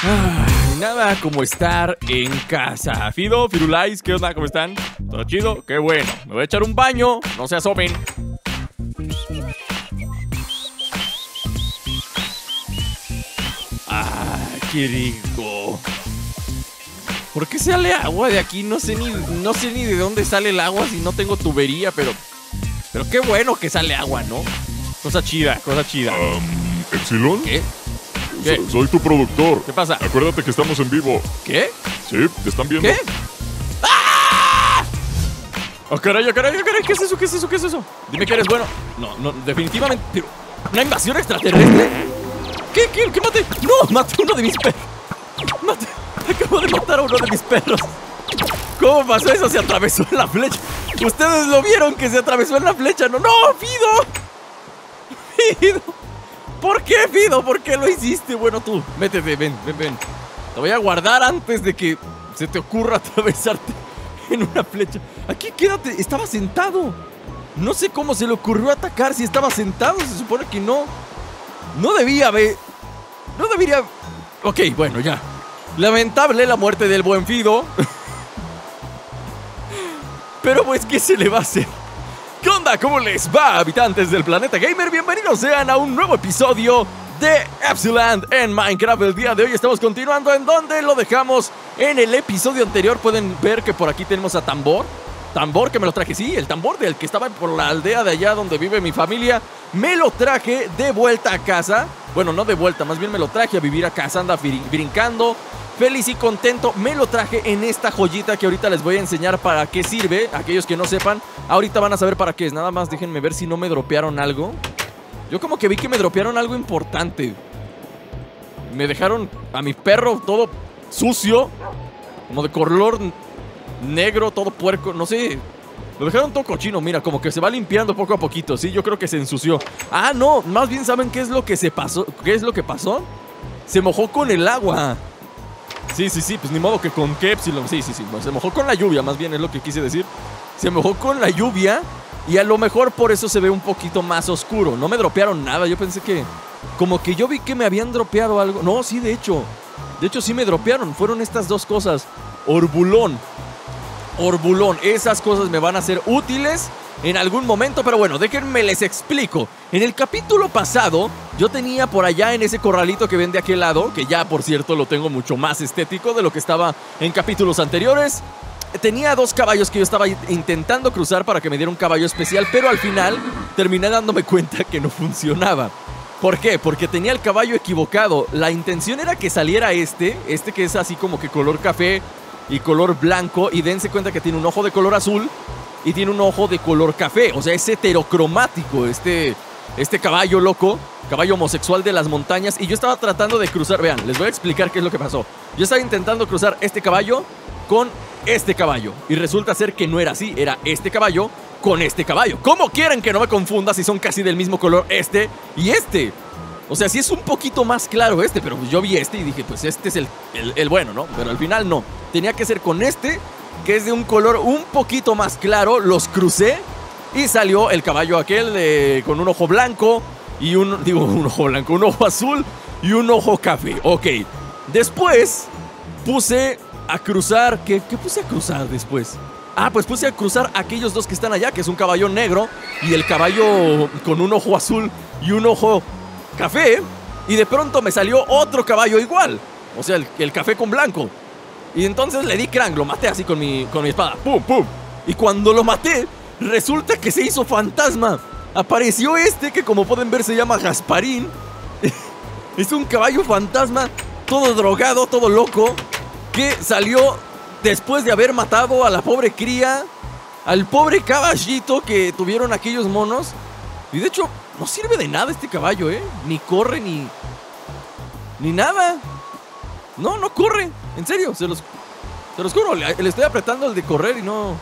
Nada como estar en casa. Fido, Firulais, ¿qué onda? ¿Cómo están? ¿Todo chido? ¡Qué bueno! Me voy a echar un baño, no se asomen. ¡Qué rico! ¿Por qué sale agua de aquí? No sé ni de dónde sale el agua si no tengo tubería, pero qué bueno que sale agua, ¿no? Cosa chida, cosa chida. ¿Epsilon? ¿Qué? ¿Qué? Soy tu productor. ¿Qué pasa? Acuérdate que estamos en vivo. ¿Qué? Sí, te están viendo. ¿Qué? ¡Ah! ¡Oh, caray, oh, caray, oh, caray! ¿Qué es eso? ¿Qué es eso? ¿Qué es eso? Dime que eres bueno. No, definitivamente. Pero, ¿una invasión extraterrestre? ¿Qué maté? ¡No! ¡Maté uno de mis perros! Acabo de matar a uno de mis perros. ¿Cómo pasó eso? Se atravesó en la flecha. Ustedes lo vieron que se atravesó en la flecha. ¡No! ¡Fido! ¡Fido! ¿Por qué, Fido? ¿Por qué lo hiciste? Bueno, tú, métete, ven. Te voy a guardar antes de que se te ocurra atravesarte en una flecha. Aquí quédate, estaba sentado. No sé cómo se le ocurrió atacar si estaba sentado. Se supone que no. No debía haber. No debería. Ok, bueno, ya. Lamentable la muerte del buen Fido. Pero pues, ¿qué se le va a hacer? ¿Qué onda? ¿Cómo les va, habitantes del planeta gamer? Bienvenidos sean a un nuevo episodio de Epsilon en Minecraft. El día de hoy estamos continuando en donde lo dejamos en el episodio anterior. Pueden ver que por aquí tenemos a Tambor. Tambor que me lo traje, sí, el tambor del que estaba por la aldea de allá donde vive mi familia. Me lo traje de vuelta a casa. Bueno, no de vuelta, más bien me lo traje a vivir a casa. Anda brincando, feliz y contento. Me lo traje en esta joyita que ahorita les voy a enseñar para qué sirve. Aquellos que no sepan, ahorita van a saber para qué es. Nada más déjenme ver si no me dropearon algo. Yo como que vi que me dropearon algo importante. Me dejaron a mi perro todo sucio, como de color negro, todo puerco, no sé. Lo dejaron todo cochino, mira, como que se va limpiando poco a poquito. Sí, yo creo que se ensució. Ah, no, más bien ¿saben qué es lo que se pasó? ¿Qué es lo que pasó? Se mojó con el agua. Sí, pues ni modo que con qué Epsilon. Sí, se mojó con la lluvia, más bien es lo que quise decir. Se mojó con la lluvia y a lo mejor por eso se ve un poquito más oscuro. No me dropearon nada, yo pensé que... Como que yo vi que me habían dropeado algo. No, sí, de hecho sí me dropearon. Fueron estas dos cosas. Orbulón, esas cosas me van a ser útiles en algún momento, pero bueno, déjenme les explico. En el capítulo pasado, yo tenía por allá en ese corralito que ven de aquel lado, que ya por cierto lo tengo mucho más estético de lo que estaba en capítulos anteriores. Tenía dos caballos que yo estaba intentando cruzar para que me diera un caballo especial, pero al final terminé dándome cuenta que no funcionaba. ¿Por qué? Porque tenía el caballo equivocado. La intención era que saliera este que es así como que color café y color blanco, y dense cuenta que tiene un ojo de color azul y tiene un ojo de color café, o sea, es heterocromático este caballo loco, caballo homosexual de las montañas. Y yo estaba tratando de cruzar, vean, les voy a explicar qué es lo que pasó. Yo estaba intentando cruzar este caballo con este caballo, y resulta ser que no era así, era este caballo con este caballo. ¿Cómo quieren que no me confunda si son casi del mismo color este y este? O sea, sí es un poquito más claro pero yo vi y dije, pues este es el bueno, ¿no? Pero al final no. Tenía que ser con este, que es de un color un poquito más claro. Los crucé y salió el caballo aquel con un ojo blanco y un ojo azul y un ojo café. Ok. Después puse a cruzar... ¿Qué puse a cruzar después? Ah, pues puse a cruzar aquellos dos que están allá, que es un caballo negro y el caballo con un ojo azul y un ojo café, y de pronto me salió otro caballo igual, o sea, el café con blanco. Y entonces le di crank, lo maté así con mi espada, pum, pum. Y cuando lo maté, resulta que se hizo fantasma. Apareció que como pueden ver se llama Gasparín. Es un caballo fantasma, todo drogado, todo loco, que salió después de haber matado a la pobre cría, al pobre caballito que tuvieron aquellos monos. Y de hecho no sirve de nada este caballo, ni corre ni nada. No corre, en serio, se los juro. Le estoy apretando el de correr y no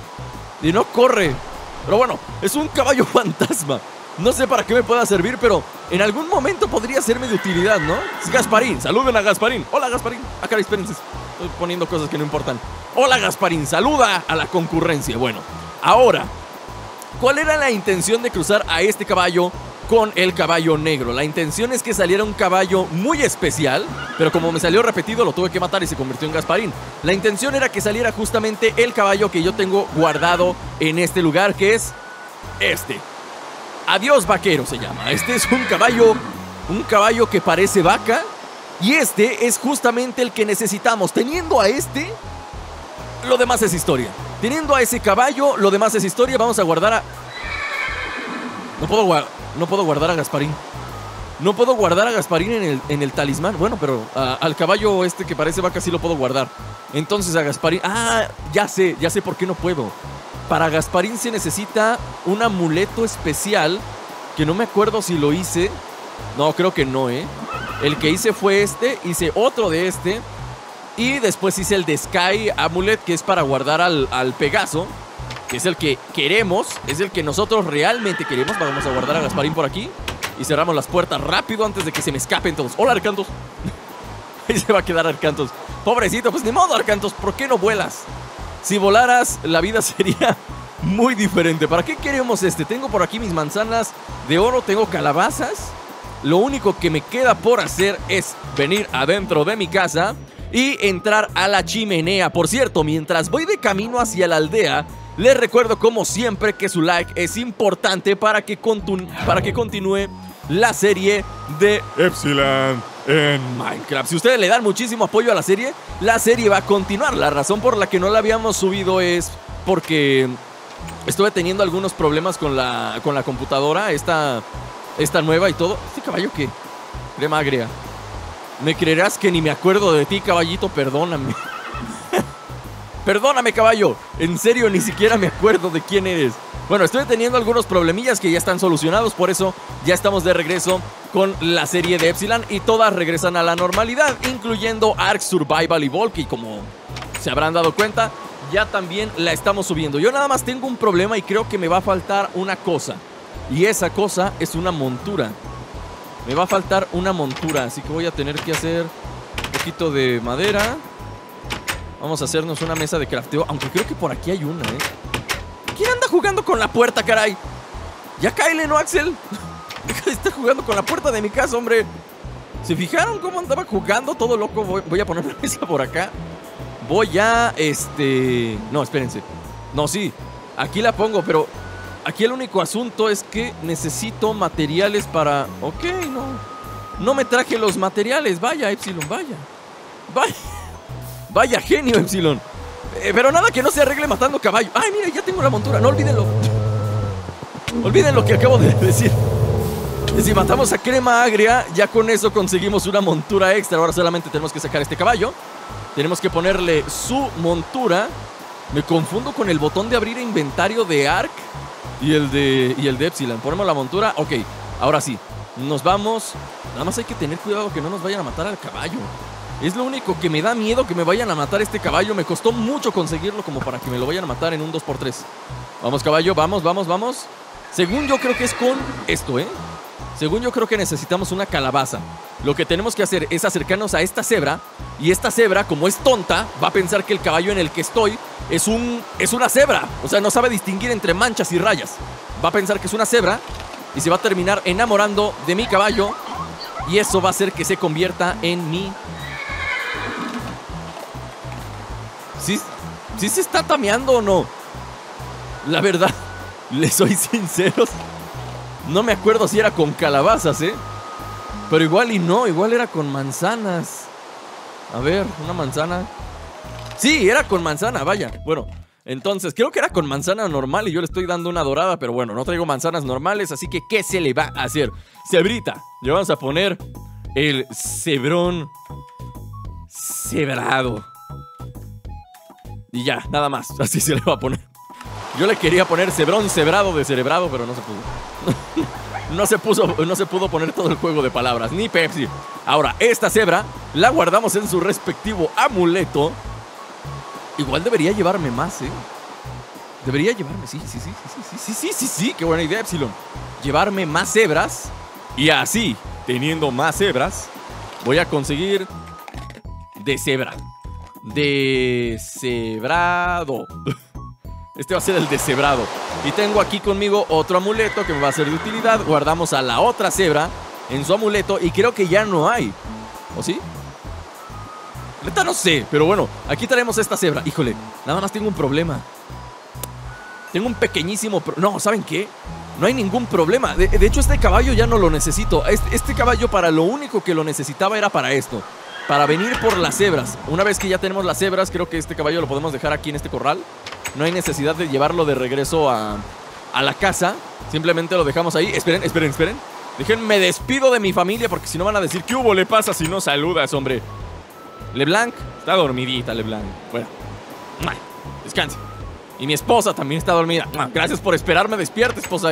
corre. Pero bueno, es un caballo fantasma. No sé para qué me pueda servir, pero en algún momento podría serme de utilidad, ¿no? Es Gasparín, saluden a Gasparín. Hola, Gasparín. Ah, caray, espérense, estoy poniendo cosas que no importan. Hola, Gasparín, saluda a la concurrencia. Bueno, ahora, ¿cuál era la intención de cruzar a este caballo con el caballo negro. La intención es que saliera un caballo muy especial, pero como me salió repetido lo tuve que matar y se convirtió en Gasparín. La intención era que saliera justamente el caballo que yo tengo guardado en este lugar, que es este. Adiós vaquero se llama. Este es un caballo que parece vaca. Y este es justamente el que necesitamos. Teniendo a este, lo demás es historia. Teniendo a ese caballo, lo demás es historia. Vamos a guardar a... No puedo guardar a Gasparín. No puedo guardar a Gasparín en el talismán. Bueno, pero al caballo este que parece vaca sí lo puedo guardar. Entonces a Gasparín... Ah, ya sé por qué no puedo. Para Gasparín se necesita un amuleto especial, que no me acuerdo si lo hice. No, creo que no, ¿eh? El que hice fue este, hice otro de este. Y después hice el de Sky Amulet, que es para guardar al Pegaso, que es el que queremos, es el que nosotros realmente queremos. Vamos a guardar a Gasparín por aquí y cerramos las puertas rápido antes de que se me escapen todos. Hola, Arcantos. Ahí se va a quedar Arcantos. Pobrecito, pues ni modo, Arcantos, ¿por qué no vuelas? Si volaras, la vida sería muy diferente. ¿Para qué queremos este? Tengo por aquí mis manzanas de oro, tengo calabazas. Lo único que me queda por hacer es venir adentro de mi casa y entrar a la chimenea. Por cierto, mientras voy de camino hacia la aldea, les recuerdo como siempre que su like es importante para que continúe la serie de Epsilon en Minecraft. Si ustedes le dan muchísimo apoyo a la serie va a continuar. La razón por la que no la habíamos subido es porque estuve teniendo algunos problemas con la computadora, esta nueva y todo. ¿Este caballo qué? Crema agria. ¿Me creerás que ni me acuerdo de ti, caballito? Perdóname. Perdóname, caballo. En serio, ni siquiera me acuerdo de quién eres. Bueno, estoy teniendo algunos problemillas que ya están solucionados. Por eso ya estamos de regreso con la serie de Epsilon. Y todas regresan a la normalidad, incluyendo Ark Survival Evolved, que como se habrán dado cuenta, ya también la estamos subiendo. Yo nada más tengo un problema y creo que me va a faltar una cosa. Y esa cosa es una montura. Me va a faltar una montura, así que voy a tener que hacer un poquito de madera. Vamos a hacernos una mesa de crafteo, aunque creo que por aquí hay una, ¿eh? ¿Quién anda jugando con la puerta, caray? Ya cáele, ¿no, Axel? Deja de estar jugando con la puerta de mi casa, hombre. ¿Se fijaron cómo andaba jugando todo loco? Voy a poner una mesa por acá. Voy a, No, espérense. No, sí, aquí la pongo, pero aquí el único asunto es que necesito materiales para... Ok, no me traje los materiales. Vaya, Epsilon, vaya. Vaya genio, Epsilon. Pero nada que no se arregle matando caballo. Ay, mira, ya tengo la montura, no olvídenlo. Olviden lo que acabo de decir. Si matamos a Crema Agria, ya con eso conseguimos una montura extra. Ahora solamente tenemos que sacar este caballo. Tenemos que ponerle su montura. Me confundo con el botón de abrir inventario de Ark y el de Epsilon. Ponemos la montura. Ok, ahora sí, nos vamos. Nada más hay que tener cuidado que no nos vayan a matar al caballo. Es lo único que me da miedo, que me vayan a matar este caballo. Me costó mucho conseguirlo como para que me lo vayan a matar en un 2x3. Vamos, caballo, vamos. Según yo creo que es con esto, ¿eh? Según yo creo que necesitamos una calabaza. Lo que tenemos que hacer es acercarnos a esta cebra. Y esta cebra, como es tonta, va a pensar que el caballo en el que estoy es una cebra. O sea, no sabe distinguir entre manchas y rayas. Va a pensar que es una cebra y se va a terminar enamorando de mi caballo. Y eso va a hacer que se convierta en mi... ¿Sí se está tameando o no? La verdad, les soy sinceros, no me acuerdo si era con calabazas, ¿eh? Pero igual y no, igual era con manzanas. A ver, una manzana. Sí, era con manzana, vaya. Bueno, entonces creo que era con manzana normal y yo le estoy dando una dorada. Pero bueno, no traigo manzanas normales, así que ¿qué se le va a hacer? Cebrita, le vamos a poner el cebrón cebrado. Y ya, nada más, así se le va a poner. Yo le quería poner cebrón cebrado de cerebrado, pero no se pudo. No se pudo poner todo el juego de palabras, ni Pepsi. Ahora, esta cebra la guardamos en su respectivo amuleto. Igual debería llevarme más, ¿eh? Debería llevarme, sí, qué buena idea, Epsilon. Llevarme más cebras. Y así, teniendo más cebras, voy a conseguir descebrado. Este va a ser el descebrado. Y tengo aquí conmigo otro amuleto que me va a ser de utilidad. Guardamos a la otra cebra en su amuleto y creo que ya no hay. ¿O sí? Neta no sé, pero bueno, aquí traemos esta cebra. Híjole, nada más tengo un problema. Tengo un pequeñísimo... No, ¿saben qué? No hay ningún problema. De hecho, este caballo ya no lo necesito. Este caballo para lo único que lo necesitaba era para esto. Para venir por las cebras. Una vez que ya tenemos las cebras, creo que este caballo lo podemos dejar aquí en este corral. No hay necesidad de llevarlo de regreso a la casa. Simplemente lo dejamos ahí. Esperen. Déjenme despido de mi familia porque si no van a decir ¿qué hubo le pasa si no saludas, hombre? LeBlanc está dormidita, LeBlanc. Bueno, descanse. Y mi esposa también está dormida. Gracias por esperarme despierta, esposa,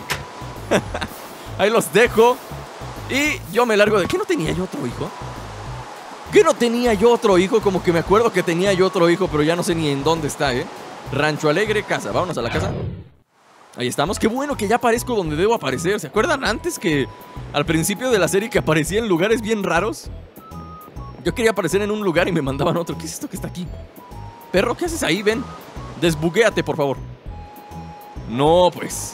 Ahí los dejo. Y yo me largo de... ¿Qué no tenía yo otro hijo? ¿Qué no tenía yo otro hijo? Como que me acuerdo que tenía yo otro hijo, pero ya no sé ni en dónde está, Rancho Alegre, casa. Vámonos a la casa. Ahí estamos. Qué bueno que ya aparezco donde debo aparecer. ¿Se acuerdan antes que al principio de la serie que aparecía en lugares bien raros? Yo quería aparecer en un lugar y me mandaban otro. ¿Qué es esto que está aquí? Perro, ¿qué haces ahí? Ven. Desbuguéate, por favor. No, pues.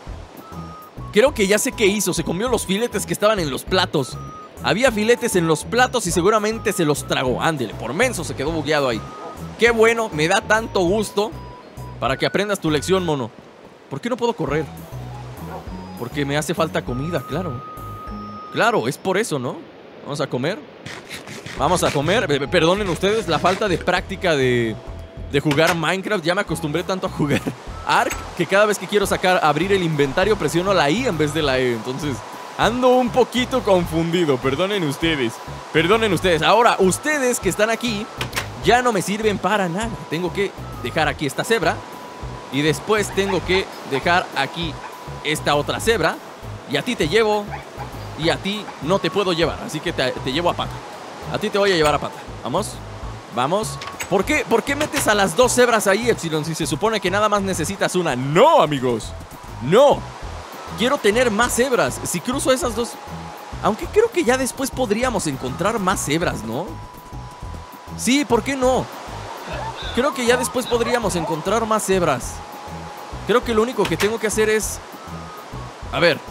Creo que ya sé qué hizo. Se comió los filetes que estaban en los platos. Había filetes en los platos y seguramente se los tragó. Ándele, por menso se quedó bugueado ahí. Qué bueno, me da tanto gusto. Para que aprendas tu lección, mono. ¿Por qué no puedo correr? Porque me hace falta comida, claro. Claro, es por eso, ¿no? Vamos a comer. Vamos a comer. Perdonen ustedes la falta de práctica de jugar Minecraft. Ya me acostumbré tanto a jugar Ark que cada vez que quiero abrir el inventario presiono la I en vez de la E. Entonces ando un poquito confundido. Perdonen ustedes. Ahora, ustedes que están aquí ya no me sirven para nada. Tengo que dejar aquí esta cebra. Y después tengo que dejar aquí esta otra cebra. Y a ti te llevo. Y a ti no te puedo llevar. Así que te llevo a pata. A ti te voy a llevar a pata. Vamos. ¿Por qué metes a las dos cebras ahí, Epsilon? Si se supone que nada más necesitas una. No, amigos. No. Quiero tener más cebras. Si cruzo esas dos... Aunque creo que ya después podríamos encontrar más cebras, ¿no? Sí, ¿por qué no? Creo que ya después podríamos encontrar más cebras. Creo que lo único que tengo que hacer es... A ver...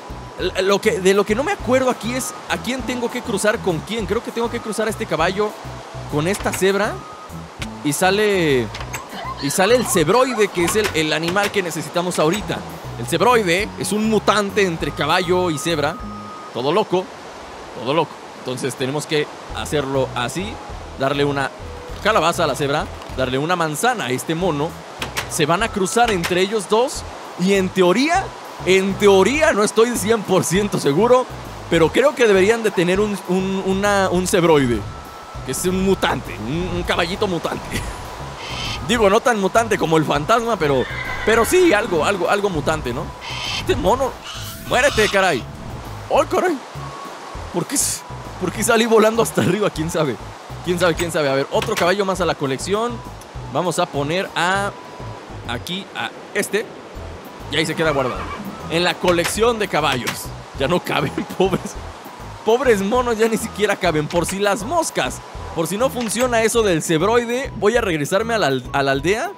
De lo que no me acuerdo aquí es a quién tengo que cruzar con quién. Creo que tengo que cruzar a este caballo con esta cebra. Y sale el cebroide, que es el animal que necesitamos ahorita. El cebroide es un mutante entre caballo y cebra. Todo loco. Entonces tenemos que hacerlo así. Darle una calabaza a la cebra. Darle una manzana a este mono. Se van a cruzar entre ellos dos. Y en teoría, no estoy 100% seguro, pero creo que deberían de tener un cebroide, que es un mutante, un caballito mutante. Digo, no tan mutante como el fantasma, pero sí, algo mutante, ¿no? Este mono, muérete, caray. ¡Oh, caray! ¿Por qué salí volando hasta arriba? ¿Quién sabe? A ver, otro caballo más a la colección. Vamos a poner aquí a este. Y ahí se queda guardado. En la colección de caballos. Ya no caben, pobres monos, ya ni siquiera caben. Por si las moscas, por si no funciona eso del cebroide, voy a regresarme a la aldea.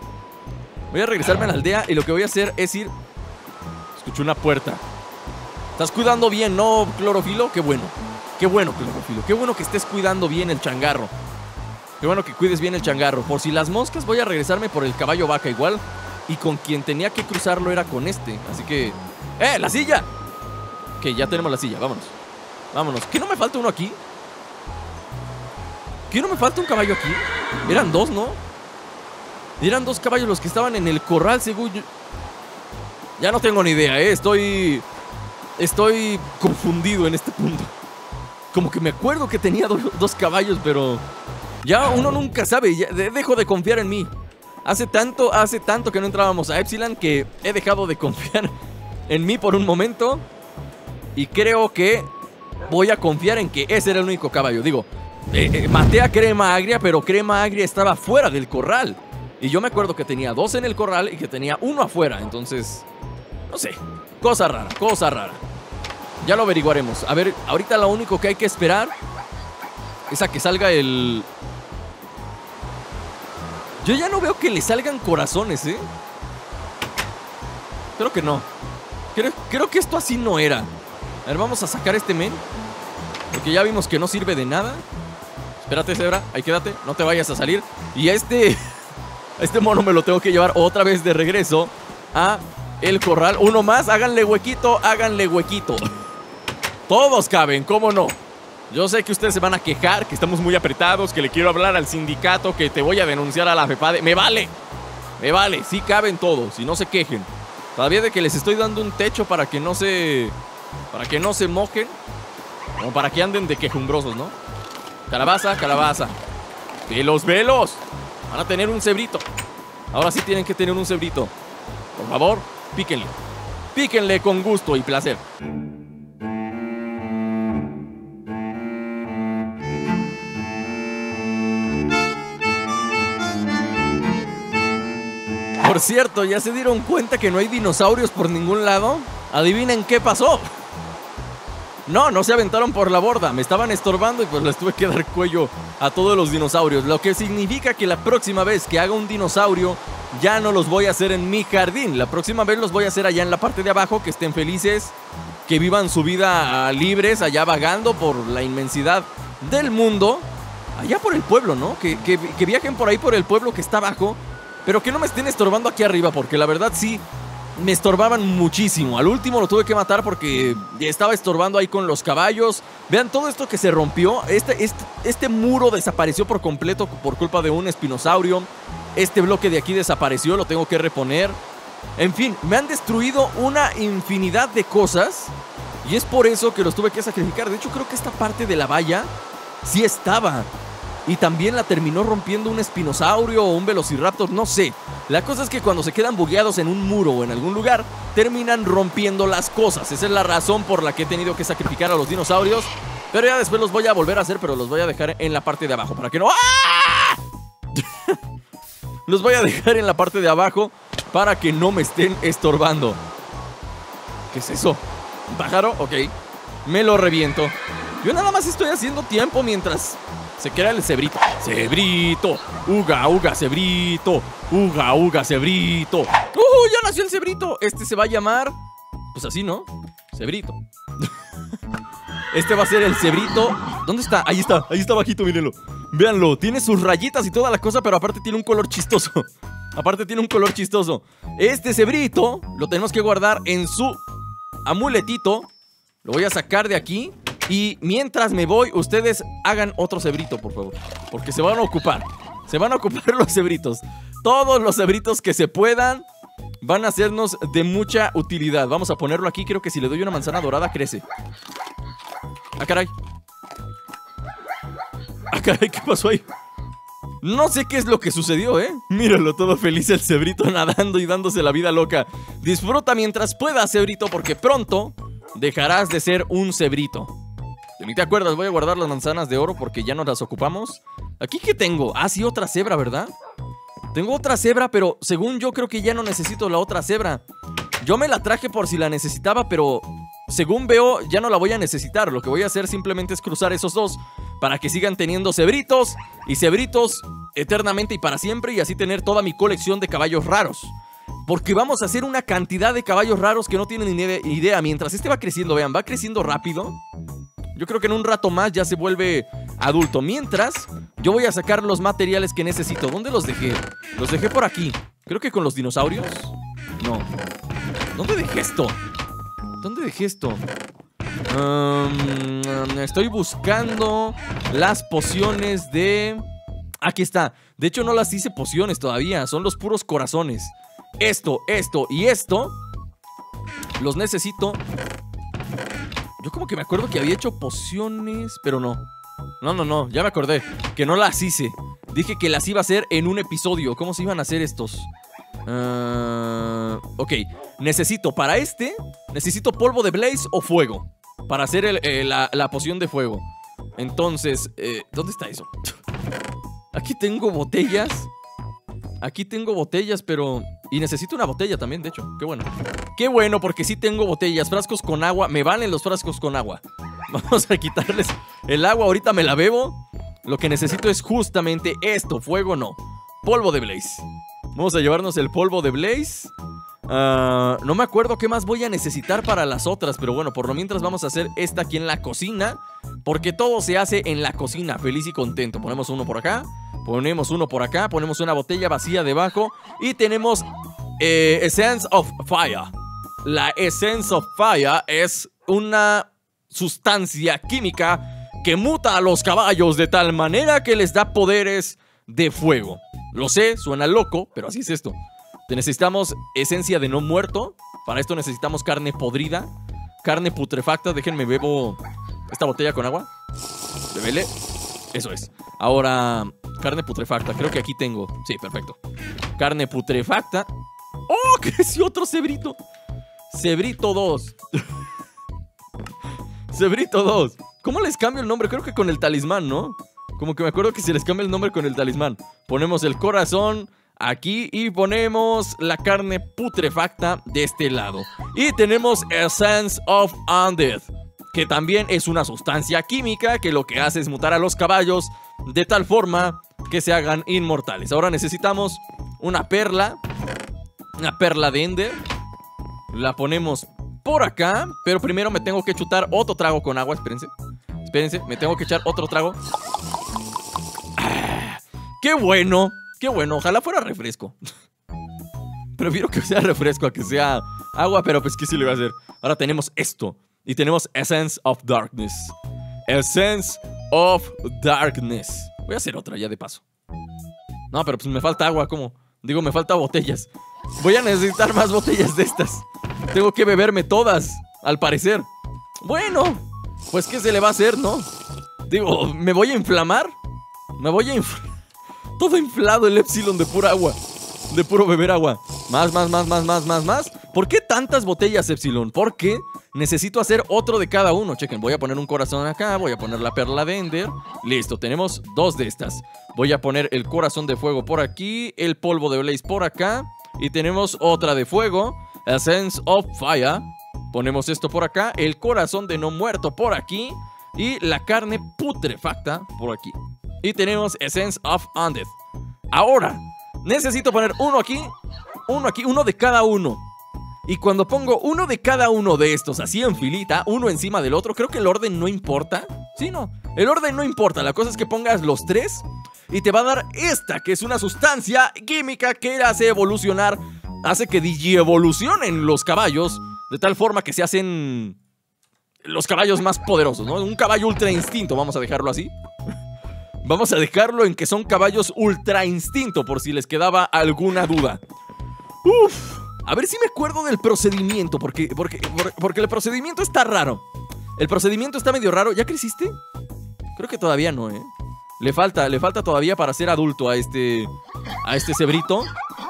Y lo que voy a hacer es ir... Escuché una puerta. Estás cuidando bien, ¿no, Clorofilo? Qué bueno, Clorofilo. Qué bueno que estés cuidando bien el changarro. Qué bueno que cuides bien el changarro. Por si las moscas, voy a regresarme por el caballo vaca igual. Y con quien tenía que cruzarlo era con este. Así que... ¡La silla! Ok, ya tenemos la silla, vámonos. ¿Qué no me falta uno aquí? ¿Qué no me falta un caballo aquí? Eran dos, ¿no? Eran dos caballos los que estaban en el corral, según yo. Ya no tengo ni idea, Estoy confundido en este punto. Como que me acuerdo que tenía dos caballos, pero... Ya uno nunca sabe, ya dejo de confiar en mí. Hace tanto que no entrábamos a Epsilon que he dejado de confiar en mí por un momento. Y creo que voy a confiar en que ese era el único caballo. Digo, maté a Crema Agria, pero Crema Agria estaba fuera del corral. Y yo me acuerdo que tenía dos en el corral y que tenía uno afuera. Entonces, no sé, cosa rara. Ya lo averiguaremos. A ver, ahorita lo único que hay que esperar es a que salga el... Yo ya no veo que le salgan corazones, Creo que no. Creo que esto así no era. A ver, vamos a sacar este men, porque ya vimos que no sirve de nada. Espérate, cebra, ahí quédate, no te vayas a salir. Y a este mono me lo tengo que llevar otra vez de regreso a el corral. Uno más, háganle huequito, háganle huequito. Todos caben, ¿cómo no? Yo sé que ustedes se van a quejar, que estamos muy apretados, que le quiero hablar al sindicato, que te voy a denunciar a la FEPADE. ¡Me vale! Me vale, sí caben todos y no se quejen. Todavía de que les estoy dando un techo para que no se mojen, o para que anden de quejumbrosos, ¿no? Calabaza, calabaza. Velos, velos. Van a tener un cebrito. Ahora sí tienen que tener un cebrito. Por favor, píquenle. Píquenle con gusto y placer. Por cierto, ¿ya se dieron cuenta que no hay dinosaurios por ningún lado? Adivinen qué pasó. No se aventaron por la borda, me estaban estorbando y pues les tuve que dar cuello a todos los dinosaurios. Lo que significa que la próxima vez que haga un dinosaurio ya no los voy a hacer en mi jardín. La próxima vez los voy a hacer allá en la parte de abajo, que estén felices, que vivan su vida libres, allá vagando por la inmensidad del mundo. Allá por el pueblo, ¿no? Que viajen por ahí por el pueblo que está abajo, pero que no me estén estorbando aquí arriba, porque la verdad sí me estorbaban muchísimo. Al último lo tuve que matar porque estaba estorbando ahí con los caballos. Vean todo esto que se rompió. Este muro desapareció por completo por culpa de un espinosaurio. Este bloque de aquí desapareció, lo tengo que reponer. En fin, me han destruido una infinidad de cosas y es por eso que los tuve que sacrificar. De hecho, creo que esta parte de la valla sí estaba, y también la terminó rompiendo un espinosaurio o un velociraptor, no sé. La cosa es que cuando se quedan bugueados en un muro o en algún lugar, terminan rompiendo las cosas. Esa es la razón por la que he tenido que sacrificar a los dinosaurios. Pero ya después los voy a volver a hacer, pero los voy a dejar en la parte de abajo para que no... ¡Ah! Los voy a dejar en la parte de abajo para que no me estén estorbando. ¿Qué es eso? ¿Un pájaro? Ok. Me lo reviento. Yo nada más estoy haciendo tiempo mientras se crea el cebrito. Cebrito. Uga, uga, cebrito. Uga, uga, cebrito. Ya nació el cebrito. Este se va a llamar... pues así, ¿no? Cebrito. Este va a ser el cebrito. ¿Dónde está? Ahí está bajito, mírenlo. Véanlo, tiene sus rayitas y toda la cosa, pero aparte tiene un color chistoso. Este cebrito lo tenemos que guardar en su amuletito. Lo voy a sacar de aquí. Y mientras me voy, ustedes hagan otro cebrito, por favor, porque se van a ocupar los cebritos. Todos los cebritos que se puedan van a hacernos de mucha utilidad. Vamos a ponerlo aquí, creo que si le doy una manzana dorada crece. ¡Ah, caray! ¡Ah, caray! ¿Qué pasó ahí? No sé qué es lo que sucedió, ¿eh? Míralo, todo feliz el cebrito nadando y dándose la vida loca. Disfruta mientras puedas, cebrito, porque pronto dejarás de ser un cebrito. Ni te acuerdas, voy a guardar las manzanas de oro porque ya no las ocupamos. ¿Aquí qué tengo? Ah, sí, otra cebra, ¿verdad? Tengo otra cebra, pero según yo creo que ya no necesito la otra cebra. Yo me la traje por si la necesitaba, pero según veo ya no la voy a necesitar. Lo que voy a hacer simplemente es cruzar esos dos para que sigan teniendo cebritos y cebritos eternamente y para siempre, y así tener toda mi colección de caballos raros. Porque vamos a hacer una cantidad de caballos raros que no tienen ni idea. Mientras este va creciendo, vean, va creciendo rápido. Yo creo que en un rato más ya se vuelve adulto. Mientras, yo voy a sacar los materiales que necesito. ¿Dónde los dejé? Los dejé por aquí. Creo que con los dinosaurios. No. ¿Dónde dejé esto? Estoy buscando las pociones de... Aquí está. De hecho, no las hice pociones todavía. Son los puros corazones. Esto y esto los necesito. Yo como que me acuerdo que había hecho pociones, pero no. No, ya me acordé que no las hice. Dije que las iba a hacer en un episodio. ¿Cómo se iban a hacer estos? Ok, necesito para este, necesito polvo de blaze o fuego para hacer la poción de fuego. Entonces, ¿dónde está eso? Aquí tengo botellas. Pero... y necesito una botella también, de hecho. Qué bueno. Qué bueno, porque sí tengo botellas. Frascos con agua. Me valen los frascos con agua. Vamos a quitarles el agua. Ahorita me la bebo. Lo que necesito es justamente esto. Fuego no. Polvo de blaze. Vamos a llevarnos el polvo de blaze. No me acuerdo qué más voy a necesitar para las otras, pero bueno, por lo mientras vamos a hacer esta aquí en la cocina, porque todo se hace en la cocina, feliz y contento. Ponemos uno por acá, ponemos uno por acá, ponemos una botella vacía debajo y tenemos Essence of Fire. La Essence of Fire es una sustancia química que muta a los caballos de tal manera que les da poderes de fuego. Lo sé, suena loco, pero así es esto. Necesitamos esencia de no muerto. Para esto necesitamos carne podrida, carne putrefacta. Déjenme bebo esta botella con agua. Bebele. Eso es. Ahora, carne putrefacta. Creo que aquí tengo. Sí, perfecto. Carne putrefacta. ¡Oh! Creció otro cebrito. Cebrito 2. Cebrito 2. ¿Cómo les cambio el nombre? Creo que con el talismán, ¿no? Como que me acuerdo que se les cambia el nombre con el talismán. Ponemos el corazón aquí y ponemos la carne putrefacta de este lado. Y tenemos Essence of Undead, que también es una sustancia química que lo que hace es mutar a los caballos de tal forma que se hagan inmortales. Ahora necesitamos una perla de Ender. La ponemos por acá, pero primero me tengo que chutar otro trago con agua. Espérense, me tengo que echar otro trago. ¡Qué bueno! ¡Qué bueno! Ojalá fuera refresco. Prefiero que sea refresco a que sea agua, pero pues ¿qué se le va a hacer? Ahora tenemos esto. Y tenemos Essence of Darkness. Essence of Darkness. Voy a hacer otra ya de paso. No, pero pues me falta agua, ¿cómo? Digo, me falta botellas. Voy a necesitar más botellas de estas. Tengo que beberme todas, al parecer. Bueno, pues ¿qué se le va a hacer, no? Digo, ¿me voy a inflamar? Me voy a inflar. Todo inflado el Epsilon de pura agua. De puro beber agua. Más. ¿Por qué tantas botellas, Epsilon? Porque necesito hacer otro de cada uno. Chequen, voy a poner un corazón acá. Voy a poner la perla de Ender. Listo, tenemos 2 de estas. Voy a poner el corazón de fuego por aquí. El polvo de Blaze por acá. Y tenemos otra de fuego. Essence of Fire. Ponemos esto por acá. El corazón de no muerto por aquí. Y la carne putrefacta por aquí. Y tenemos Essence of Undead. Ahora, necesito poner uno aquí, uno de cada uno. Y cuando pongo uno de cada uno de estos así en filita, uno encima del otro, creo que el orden no importa. Sí, no, el orden no importa. La cosa es que pongas los 3 y te va a dar esta, que es una sustancia química que hace evolucionar, hace que digievolucionen los caballos de tal forma que se hacen los caballos más poderosos, ¿no? Un caballo ultra instinto, vamos a dejarlo así. Vamos a dejarlo en que son caballos ultra instinto, por si les quedaba alguna duda. Uf, a ver si me acuerdo del procedimiento, porque el procedimiento está raro. El procedimiento está medio raro. ¿Ya creciste? Creo que todavía no, ¿eh? Le falta todavía para ser adulto a este cebrito.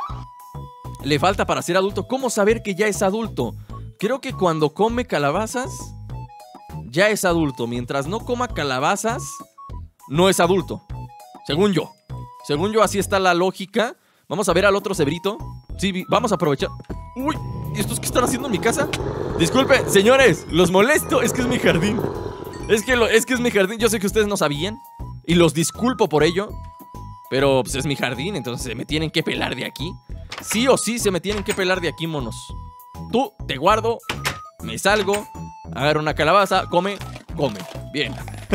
Le falta para ser adulto. ¿Cómo saber que ya es adulto? Creo que cuando come calabazas ya es adulto. Mientras no coma calabazas, no es adulto. Según yo, así está la lógica. Vamos a ver al otro cebrito. Sí, vamos a aprovechar. Uy, ¿y estos qué están haciendo en mi casa? Disculpen, señores, los molesto. Es que es mi jardín. Es que es mi jardín. Yo sé que ustedes no sabían y los disculpo por ello, pero pues es mi jardín, entonces se me tienen que pelar de aquí. Sí o sí se me tienen que pelar de aquí, monos. Tú, te guardo, me salgo, agarro una calabaza, come. Bien.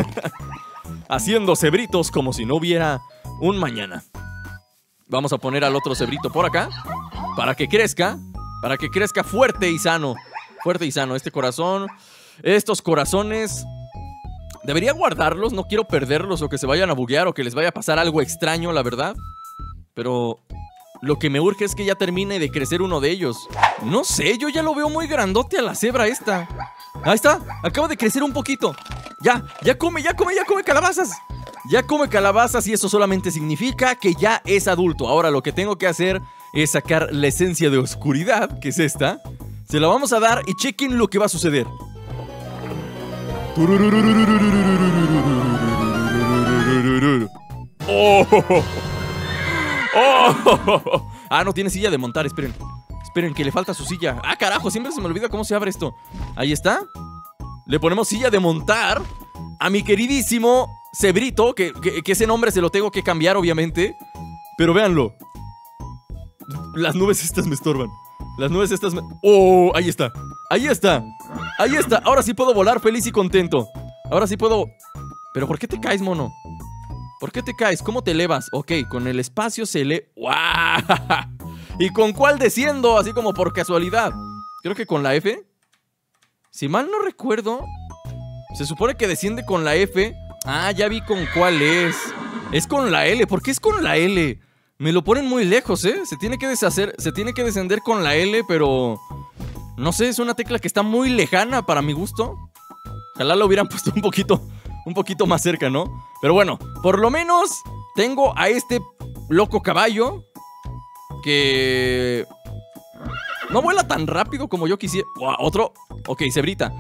Haciendo cebritos como si no hubiera un mañana. Vamos a poner al otro cebrito por acá para que crezca fuerte y sano. Fuerte y sano. Este corazón, estos corazones, debería guardarlos. No quiero perderlos o que se vayan a buguear o que les vaya a pasar algo extraño, la verdad. Pero lo que me urge es que ya termine de crecer uno de ellos. No sé, yo ya lo veo muy grandote a la cebra esta. Ahí está, acaba de crecer un poquito. Ya come calabazas. Ya come calabazas y eso solamente significa que ya es adulto. Ahora lo que tengo que hacer es sacar la esencia de oscuridad, que es esta. Se la vamos a dar y chequen lo que va a suceder. Ah, no tiene silla de montar, esperen, que le falta su silla. Ah, carajo, siempre se me olvida cómo se abre esto. Ahí está. Le ponemos silla de montar a mi queridísimo cebrito, que ese nombre se lo tengo que cambiar, obviamente. Pero véanlo. Las nubes estas me estorban. Las nubes estas... ¡Oh! Ahí está. Ahí está. Ahí está. Ahora sí puedo volar feliz y contento. Ahora sí puedo... ¿Pero por qué te caes, mono? ¿Por qué te caes? ¿Cómo te elevas? Ok, con el espacio se le... ¡Wow! ¿Y con cuál desciendo? Así como por casualidad. Creo que con la F. Si mal no recuerdo, se supone que desciende con la F. Ah, ya vi con cuál es. Es con la L. ¿Por qué es con la L? Me lo ponen muy lejos, ¿eh? Se tiene que deshacer, se tiene que descender con la L, pero... No sé, es una tecla que está muy lejana para mi gusto. Ojalá lo hubieran puesto un poquito más cerca, ¿no? Pero bueno, por lo menos tengo a este loco caballo que... no vuela tan rápido como yo quisiera. Wow, otro. Ok, cebrita.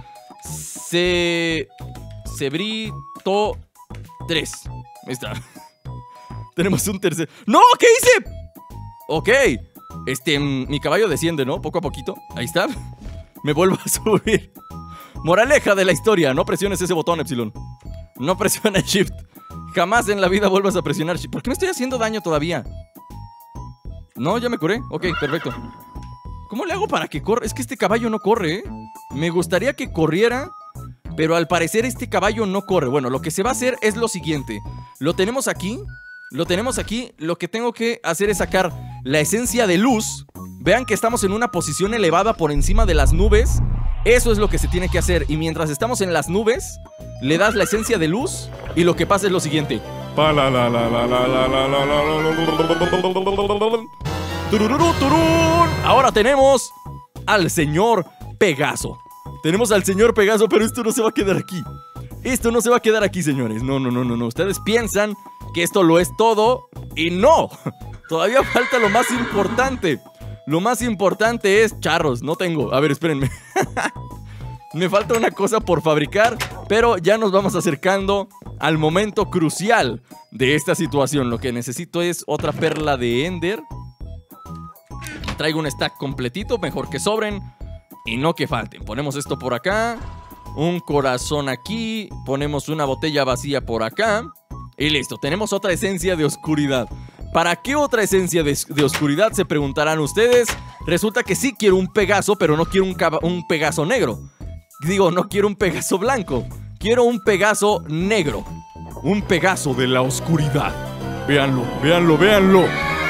Cebrito 3. Ahí está. Tenemos un tercer. ¡No! ¿Qué hice? Ok. Mi caballo desciende, ¿no? Poco a poquito. Ahí está. Me vuelvo a subir. Moraleja de la historia. No presiones ese botón, Epsilon. No presiones Shift. Jamás en la vida vuelvas a presionar Shift. ¿Por qué me estoy haciendo daño todavía? No, ya me curé. Ok, perfecto. ¿Cómo le hago para que corra? Es que este caballo no corre, ¿eh? Me gustaría que corriera, pero al parecer este caballo no corre. Bueno, lo que se va a hacer es lo siguiente. Lo tenemos aquí. Lo tenemos aquí. Lo que tengo que hacer es sacar la esencia de luz. Vean que estamos en una posición elevada por encima de las nubes. Eso es lo que se tiene que hacer. Y mientras estamos en las nubes, le das la esencia de luz y lo que pasa es lo siguiente. Ahora tenemos al señor Pegaso. Tenemos al señor Pegaso, pero esto no se va a quedar aquí. Esto no se va a quedar aquí, señores. No. Ustedes piensan que esto lo es todo y no. Todavía falta lo más importante. Lo más importante es charros. No tengo. A ver, espérenme. Me falta una cosa por fabricar, pero ya nos vamos acercando al momento crucial de esta situación. Lo que necesito es otra perla de Ender. Traigo un stack completito, mejor que sobren y no que falten. Ponemos esto por acá, un corazón aquí, ponemos una botella vacía por acá y listo, tenemos otra esencia de oscuridad. ¿Para qué otra esencia de oscuridad? Se preguntarán ustedes. Resulta que sí quiero un Pegaso, pero no quiero un Pegaso negro. Digo, no quiero un Pegaso blanco. Quiero un Pegaso negro. Un Pegaso de la oscuridad. Véanlo, véanlo, véanlo.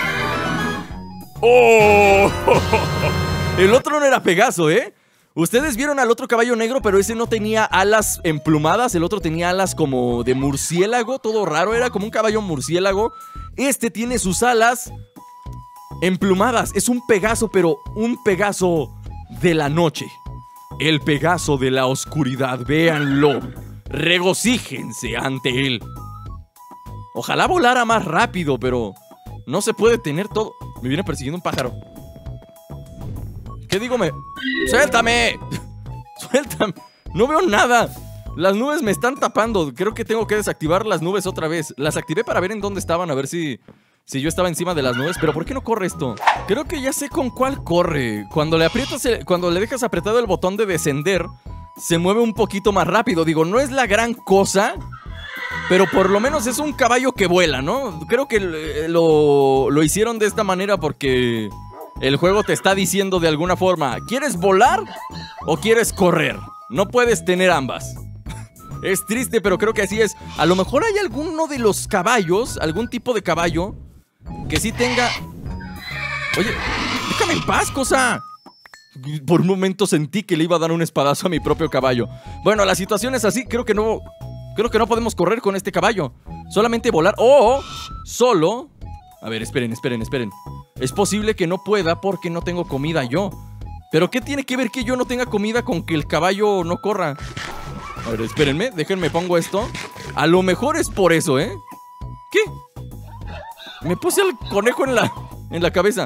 ¡Oh! El otro no era Pegaso, ¿eh? Ustedes vieron al otro caballo negro, pero ese no tenía alas emplumadas. El otro tenía alas como de murciélago, todo raro. Era como un caballo murciélago. Este tiene sus alas emplumadas. Es un Pegaso, pero un Pegaso de la noche. El Pegaso de la oscuridad, véanlo. Regocíjense ante él. Ojalá volara más rápido, pero no se puede tener todo. Me viene persiguiendo un pájaro. ¿Qué digo? ¡Suéltame! ¡Suéltame! No veo nada. Las nubes me están tapando. Creo que tengo que desactivar las nubes otra vez. Las activé para ver en dónde estaban, a ver si yo estaba encima de las nubes. Pero ¿por qué no corre esto? Creo que ya sé con cuál corre. Cuando le dejas apretado el botón de descender, se mueve un poquito más rápido. Digo, no es la gran cosa, pero por lo menos es un caballo que vuela, ¿no? Creo que lo hicieron de esta manera porque el juego te está diciendo de alguna forma: ¿quieres volar o quieres correr? No puedes tener ambas. Es triste, pero creo que así es. A lo mejor hay alguno de los caballos, algún tipo de caballo que sí tenga... Oye, déjame en paz, cosa. Por un momento sentí que le iba a dar un espadazo a mi propio caballo. Bueno, la situación es así. Creo que no podemos correr con este caballo. Solamente volar. ¡Oh! Solo... A ver, esperen. Es posible que no pueda porque no tengo comida yo. ¿Pero qué tiene que ver que yo no tenga comida con que el caballo no corra? A ver, espérenme, déjenme pongo esto. A lo mejor es por eso, ¿eh? ¿Qué? Me puse al conejo en la cabeza.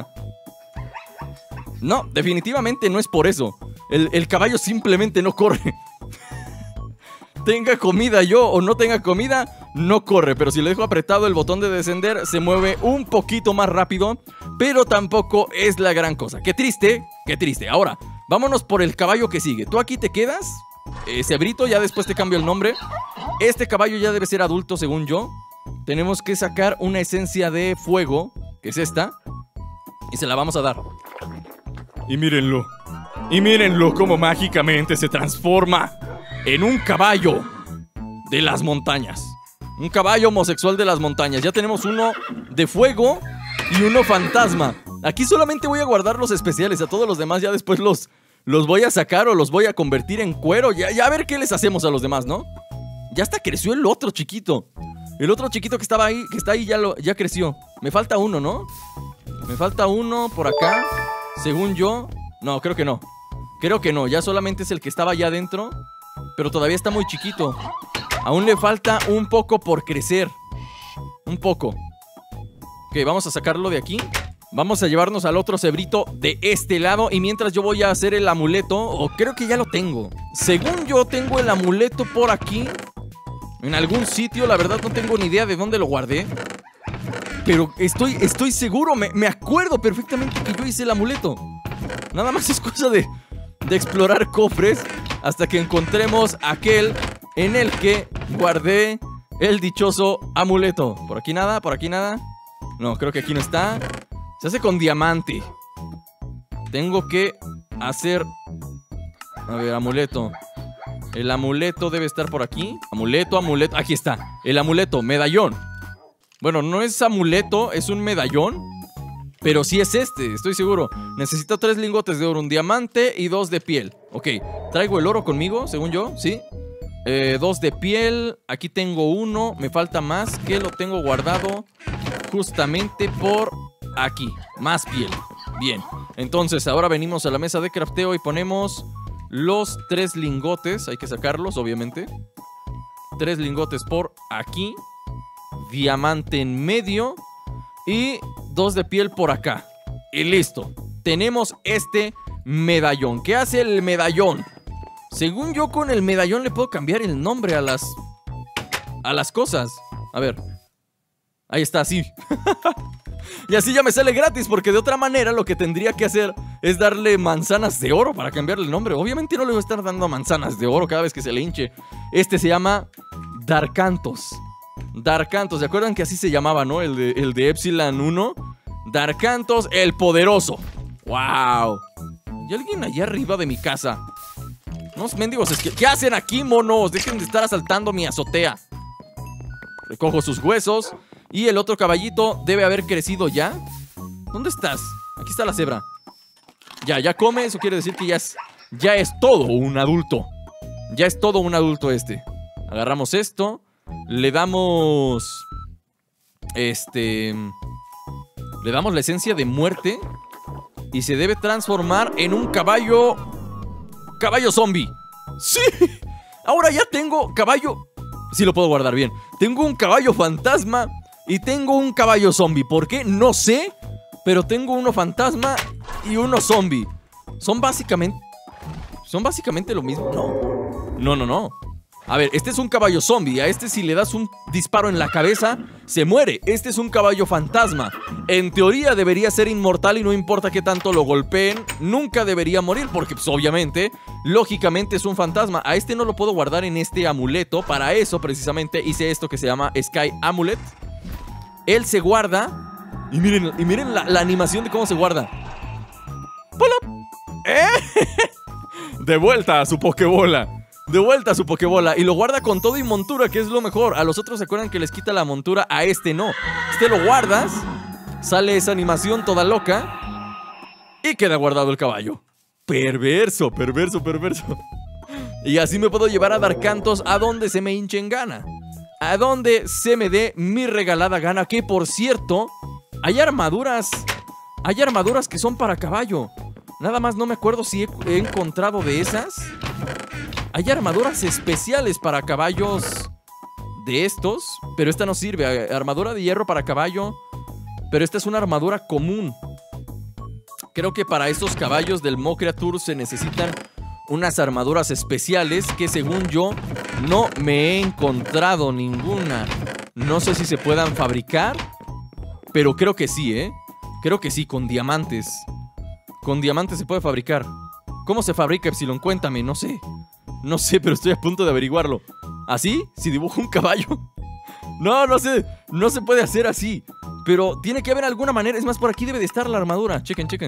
No, definitivamente no es por eso. El caballo simplemente no corre. Tenga comida yo o no tenga comida, no corre. Pero si le dejo apretado el botón de descender, se mueve un poquito más rápido. Pero tampoco es la gran cosa. Qué triste, qué triste. Ahora, vámonos por el caballo que sigue. ¿Tú aquí te quedas? Cebrito, ya después te cambio el nombre. Este caballo ya debe ser adulto, según yo. Tenemos que sacar una esencia de fuego, que es esta, y se la vamos a dar. Y mírenlo. Y mírenlo cómo mágicamente se transforma en un caballo de las montañas. Un caballo homosexual de las montañas. Ya tenemos uno de fuego y uno fantasma. Aquí solamente voy a guardar los especiales. A todos los demás ya después los voy a sacar o los voy a convertir en cuero. Ya a ver qué les hacemos a los demás, ¿no? Ya hasta creció el otro chiquito. El otro chiquito que estaba ahí, que está ahí, ya creció. Me falta uno, ¿no? Me falta uno por acá. Según yo. No, creo que no. Creo que no, ya solamente es el que estaba allá adentro. Pero todavía está muy chiquito. Aún le falta un poco por crecer. Un poco. Ok, vamos a sacarlo de aquí. Vamos a llevarnos al otro cebrito de este lado. Y mientras yo voy a hacer el amuleto. O creo que ya lo tengo. Según yo tengo el amuleto por aquí. En algún sitio, la verdad no tengo ni idea de dónde lo guardé. Pero estoy seguro, me acuerdo perfectamente que yo hice el amuleto. Nada más es cosa de explorar cofres hasta que encontremos aquel en el que guardé el dichoso amuleto. Por aquí nada, por aquí nada. No, creo que aquí no está. Se hace con diamante. Tengo que hacer... A ver, amuleto. El amuleto debe estar por aquí. Amuleto. Aquí está. El amuleto, medallón. Bueno, no es amuleto, es un medallón. Pero sí es este, estoy seguro. Necesito 3 lingotes de oro, un diamante y 2 de piel. Ok, traigo el oro conmigo, según yo, ¿sí? 2 de piel, aquí tengo uno. Me falta más, que lo tengo guardado justamente por aquí. Más piel, bien. Entonces ahora venimos a la mesa de crafteo y ponemos los 3 lingotes. Hay que sacarlos, obviamente. 3 lingotes por aquí. Diamante en medio. Y 2 de piel por acá. Y listo. Tenemos este medallón. ¿Qué hace el medallón? Según yo, con el medallón le puedo cambiar el nombre a las cosas. A ver. Ahí está, sí. Y así ya me sale gratis, porque de otra manera lo que tendría que hacer es darle manzanas de oro para cambiarle el nombre. Obviamente no le voy a estar dando manzanas de oro cada vez que se le hinche. Este se llama Darkantos. Darkantos, ¿se acuerdan que así se llamaba, no? El de Epsilon 1. Darkantos el poderoso. ¡Wow! ¿Y alguien allá arriba de mi casa? Unos mendigos ¿Qué hacen aquí, monos? Dejen de estar asaltando mi azotea. Recojo sus huesos. Y el otro caballito debe haber crecido ya. ¿Dónde estás? Aquí está la cebra. Ya come, eso quiere decir que ya es todo un adulto. Ya es todo un adulto este. Agarramos esto. Le damos... Le damos la esencia de muerte. Y se debe transformar en un caballo... Caballo zombie. ¡Sí! Ahora ya tengo caballo... Sí lo puedo guardar bien. Tengo un caballo fantasma y tengo un caballo zombie. ¿Por qué? No sé. Pero tengo uno fantasma y uno zombie. Son básicamente lo mismo. No. A ver, este es un caballo zombie. A este si le das un disparo en la cabeza, se muere. Este es un caballo fantasma. En teoría debería ser inmortal y no importa qué tanto lo golpeen, nunca debería morir porque pues, obviamente, lógicamente es un fantasma. A este no lo puedo guardar en este amuleto. Para eso precisamente hice esto que se llama Sky Amulet. Él se guarda. Y miren la animación de cómo se guarda. De vuelta a su pokebola. De vuelta a su pokebola. Y lo guarda con todo y montura, que es lo mejor. A los otros se acuerdan que les quita la montura. A este no. Este lo guardas. Sale esa animación toda loca. Y queda guardado el caballo. Perverso. Y así me puedo llevar a Darkantos a donde se me hinche en gana. A donde se me dé mi regalada gana. Que por cierto, hay armaduras. Hay armaduras que son para caballo. Nada más no me acuerdo si he encontrado de esas. Hay armaduras especiales para caballos de estos, pero esta no sirve. Armadura de hierro para caballo, pero esta es una armadura común. Creo que para estos caballos del Mocreatur se necesitan unas armaduras especiales que según yo no me he encontrado ninguna. No sé si se puedan fabricar, pero creo que sí, ¿eh? Creo que sí, con diamantes. Con diamantes se puede fabricar. ¿Cómo se fabrica, Epsilon? Cuéntame, no sé. No sé, pero estoy a punto de averiguarlo. ¿Así? ¿Si dibujo un caballo? No sé. No se puede hacer así. Pero tiene que haber alguna manera. Es más, por aquí debe de estar la armadura. Chequen.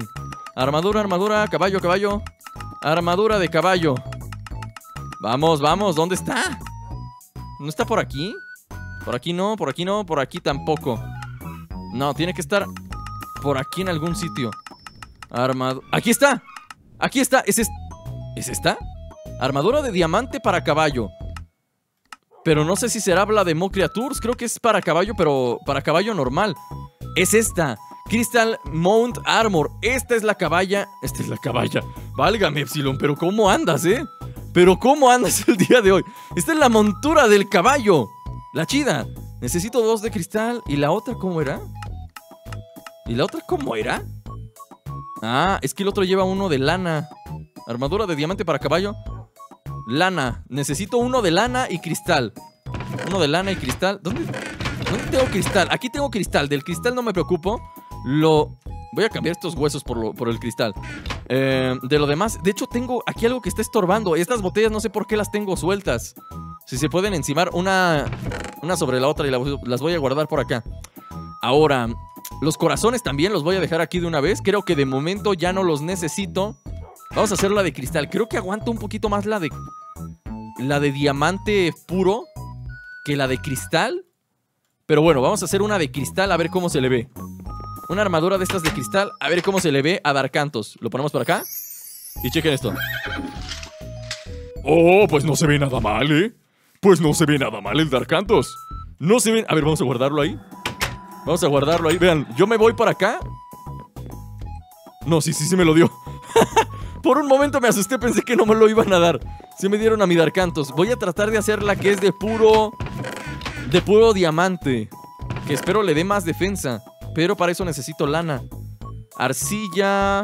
Armadura, armadura, caballo, caballo. Armadura de caballo. Vamos, vamos, ¿dónde está? ¿No está por aquí? Por aquí no, por aquí no, por aquí tampoco. No, tiene que estar por aquí en algún sitio. Armadura. ¡Aquí está! ¡Aquí está! ¿Es esta? Armadura de diamante para caballo. Pero no sé si será la de Mo Creatures. Creo que es para caballo, pero para caballo normal. Es esta. Crystal Mount Armor. Esta es la caballa. Esta es la caballa. Válgame, Epsilon, pero ¿cómo andas, Pero ¿cómo andas el día de hoy? Esta es la montura del caballo. La chida. Necesito 2 de cristal. ¿Y la otra cómo era? ¿Y la otra cómo era? Ah, es que el otro lleva uno de lana. Armadura de diamante para caballo. Lana. Necesito uno de lana y cristal. Uno de lana y cristal. ¿Dónde tengo cristal? Aquí tengo cristal. Del cristal no me preocupo. Voy a cambiar estos huesos por el cristal. De lo demás, de hecho tengo aquí algo que está estorbando. Estas botellas no sé por qué las tengo sueltas. Si se pueden encimar una sobre la otra y las voy a guardar por acá. Ahora, los corazones también los voy a dejar aquí de una vez. Creo que de momento ya no los necesito. Vamos a hacer la de cristal. Creo que aguanto un poquito más la de diamante puro que la de cristal. Pero bueno, vamos a hacer una de cristal a ver cómo se le ve. Una armadura de estas de cristal, a ver cómo se le ve a Darkantos. Lo ponemos por acá. Y chequen esto. Oh, pues no se ve nada mal, Pues no se ve nada mal el Darkantos. No se ve... A ver, vamos a guardarlo ahí. Vamos a guardarlo ahí. Vean, yo me voy para acá. No, sí me lo dio. Por un momento me asusté, pensé que no me lo iban a dar. Sí me dieron a mi Darkantos. Voy a tratar de hacer la que es de puro diamante, que espero le dé más defensa. Pero para eso necesito lana. Arcilla.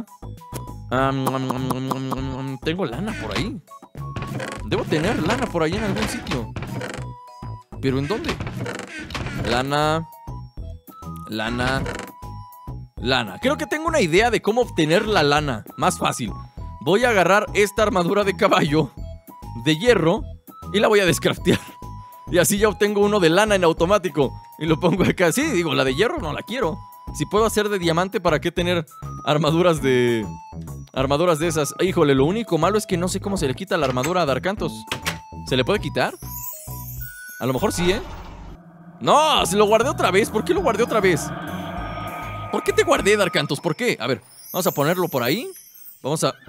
Tengo lana por ahí. Debo tener lana por ahí en algún sitio. ¿Pero en dónde? Lana. Creo que tengo una idea de cómo obtener la lana. Más fácil. Voy a agarrar esta armadura de caballo de hierro y la voy a descraftear. Y así ya obtengo uno de lana en automático. Y lo pongo acá. Sí, digo, la de hierro no la quiero. Si puedo hacer de diamante, ¿para qué tener armaduras de esas? Híjole, lo único malo es que no sé cómo se le quita la armadura a Darkantos. ¿Se le puede quitar? A lo mejor sí, No, se lo guardé otra vez. ¿Por qué lo guardé otra vez? ¿Por qué te guardé, Darkantos? ¿Por qué? A ver, vamos a ponerlo por ahí. Vamos a...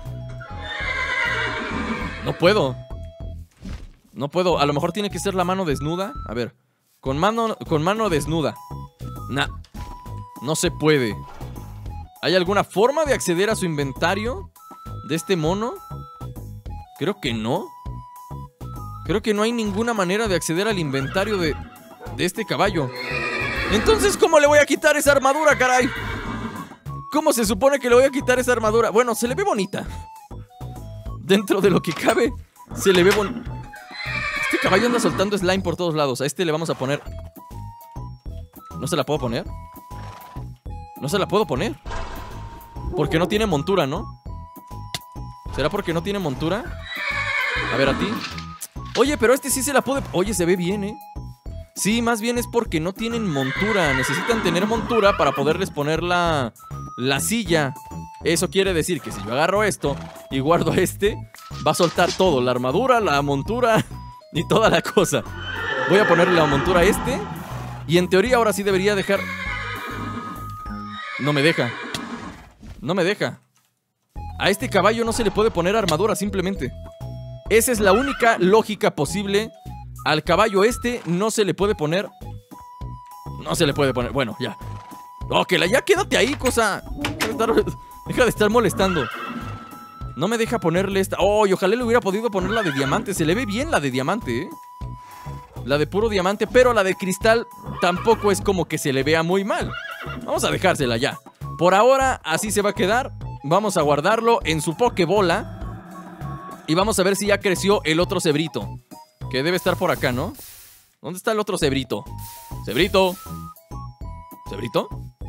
No puedo. No puedo. A lo mejor tiene que ser la mano desnuda. A ver. Con mano desnuda. Nah. No se puede. ¿Hay alguna forma de acceder a su inventario de este mono? Creo que no. Creo que no hay ninguna manera de acceder al inventario de este caballo. Entonces, ¿cómo le voy a quitar esa armadura, caray? ¿Cómo se supone que le voy a quitar esa armadura? Bueno, se le ve bonita. Dentro de lo que cabe, se le ve bonita. Este caballo anda soltando slime por todos lados. A este le vamos a poner... ¿No se la puedo poner? No se la puedo poner. Porque no tiene montura, ¿no? ¿Será porque no tiene montura? A ver, a ti. Oye, pero este sí se la puede... Oye, se ve bien, Sí, más bien es porque no tienen montura. Necesitan tener montura para poderles poner la silla. Eso quiere decir que si yo agarro esto y guardo va a soltar todo. La armadura, la montura y toda la cosa. Voy a ponerle la montura a y en teoría ahora sí debería dejar... No me deja. No me deja. A este caballo no se le puede poner armadura simplemente. Esa es la única lógica posible. Al caballo no se le puede poner... No se le puede poner... Bueno, ya. Ok, ya quédate ahí, cosa. Deja de estar molestando. No me deja ponerle esta... Oh, y ojalá le hubiera podido poner la de diamante. Se le ve bien la de diamante, La de puro diamante, pero la de cristal tampoco es como que se le vea muy mal. Vamos a dejársela ya. Por ahora, así se va a quedar. Vamos a guardarlo en su pokebola. Y vamos a ver si ya creció el otro cebrito. Que debe estar por acá, ¿no? ¿Dónde está el otro cebrito? ¡Cebrito! ¿Cebrito?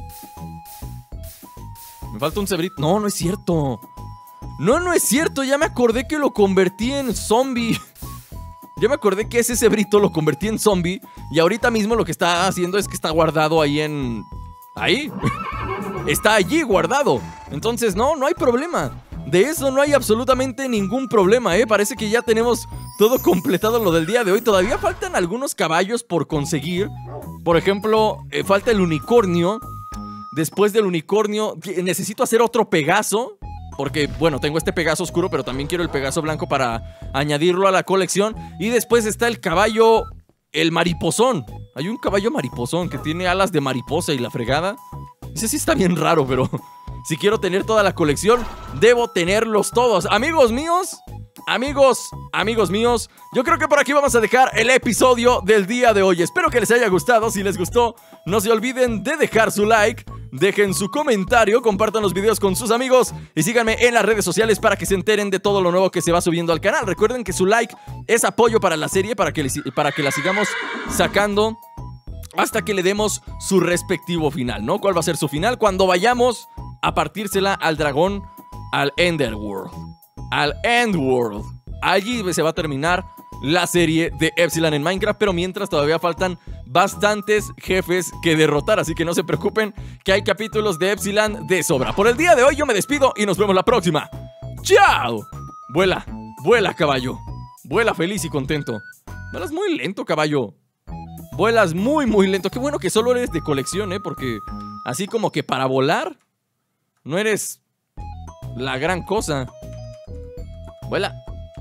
Me falta un cebrito. No, no es cierto. No es cierto. Ya me acordé que lo convertí en zombie. Ya me acordé que ese cebrito lo convertí en zombie. Y ahorita mismo lo que está haciendo es que está guardado ahí en... Ahí. Está allí guardado. Entonces, no hay problema. De eso no hay absolutamente ningún problema, ¿eh? Parece que ya tenemos todo completado lo del día de hoy. Todavía faltan algunos caballos por conseguir. Por ejemplo, falta el unicornio. Después del unicornio, necesito hacer otro Pegaso. Porque, bueno, tengo este Pegaso oscuro, pero también quiero el Pegaso blanco para añadirlo a la colección. Y después está el caballo, el mariposón. Hay un caballo mariposón que tiene alas de mariposa y la fregada. Ese sí está bien raro, pero si quiero tener toda la colección, debo tenerlos todos. Amigos míos, amigos míos, yo creo que por aquí vamos a dejar el episodio del día de hoy. Espero que les haya gustado. Si les gustó, no se olviden de dejar su like, dejen su comentario, compartan los videos con sus amigos y síganme en las redes sociales para que se enteren de todo lo nuevo que se va subiendo al canal. Recuerden que su like es apoyo para la serie, para que la sigamos sacando hasta que le demos su respectivo final, ¿no? ¿Cuál va a ser su final? Cuando vayamos a partírsela al dragón, al Enderworld. Al Endworld. Allí se va a terminar la serie de Epsilon en Minecraft, pero mientras todavía faltan bastantes jefes que derrotar, así que no se preocupen que hay capítulos de Epsilon de sobra. Por el día de hoy yo me despido y nos vemos la próxima. ¡Chao! Vuela, vuela, caballo. Vuela feliz y contento. Vuelas muy lento, caballo. Vuelas muy, muy lento. Qué bueno que solo eres de colección, porque así como que para volar no eres la gran cosa. Vuela.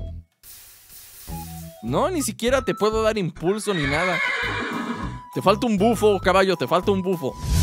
No, ni siquiera te puedo dar impulso ni nada. Te falta un bufo, caballo, te falta un bufo.